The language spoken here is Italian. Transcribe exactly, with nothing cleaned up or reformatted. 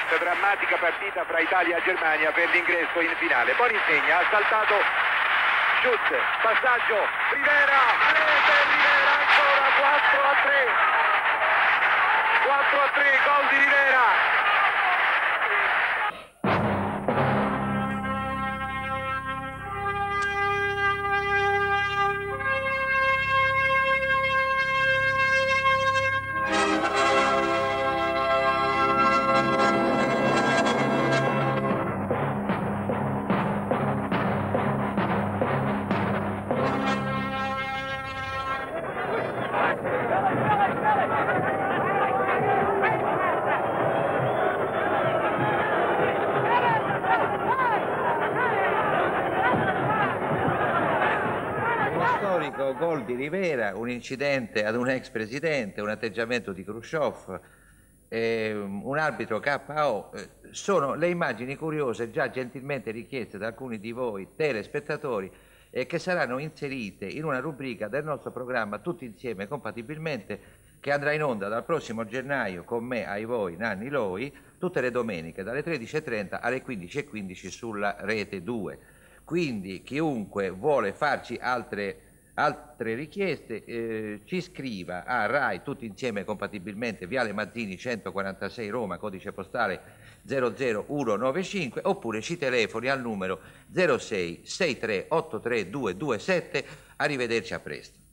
Drammatica partita fra Italia e Germania per l'ingresso in finale. Boninsegna ha saltato Schutz, passaggio, Rivera, rete Rivera ancora, quattro a tre, quattro a tre, gol di Rivera. Gol di Rivera, un incidente ad un ex presidente, un atteggiamento di Khrushchev, eh, un arbitro K O, eh, sono le immagini curiose già gentilmente richieste da alcuni di voi telespettatori e eh, che saranno inserite in una rubrica del nostro programma Tutti Insieme Compatibilmente, che andrà in onda dal prossimo gennaio con me, ai voi, Nanni Loi, tutte le domeniche dalle tredici e trenta alle quindici e quindici sulla Rete due. Quindi chiunque vuole farci altre Altre richieste, eh, ci scriva a Rai Tutti Insieme Compatibilmente, Viale Mazzini centoquarantasei Roma, codice postale zero zero uno nove cinque, oppure ci telefoni al numero zero sei sei tre otto tre due due sette. Arrivederci, a presto.